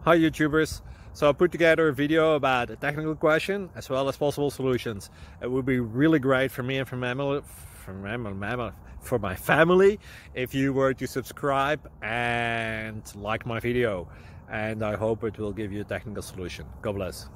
Hi YouTubers. So I put together a video about a technical question as well as possible solutions. It would be really great for me and for my family if you were to subscribe and like my video, and I hope it will give you a technical solution. God bless.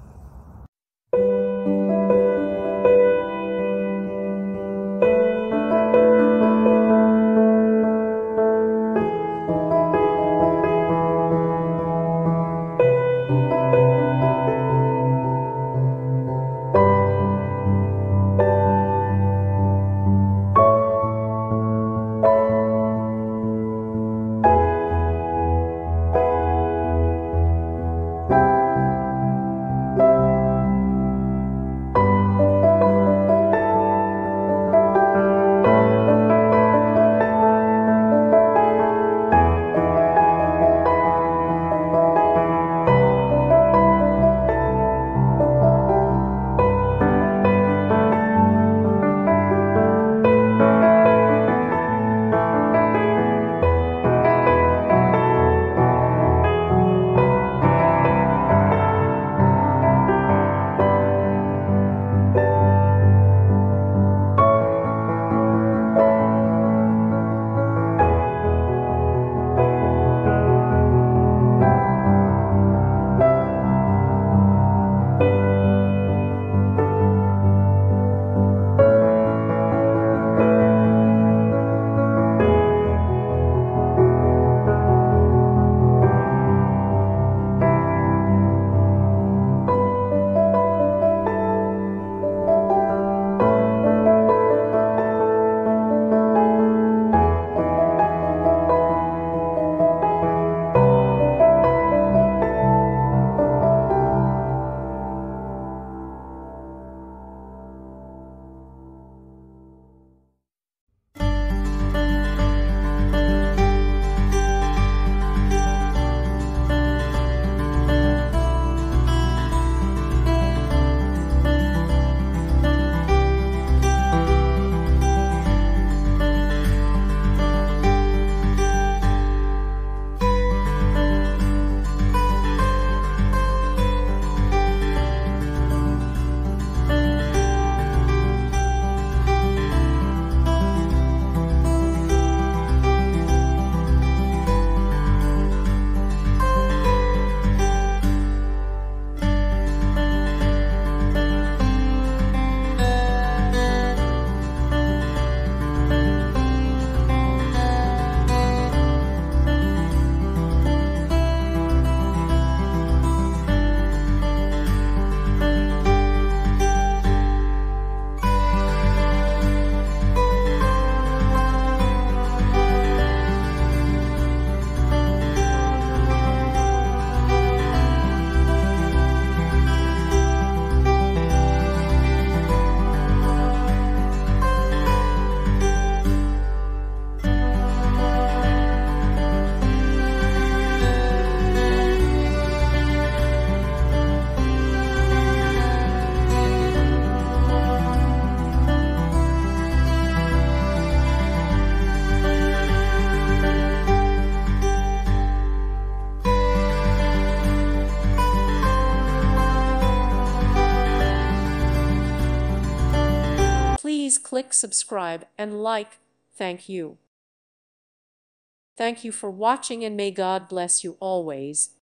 Please click subscribe and like. Thank you. Thank you for watching, and may God bless you always.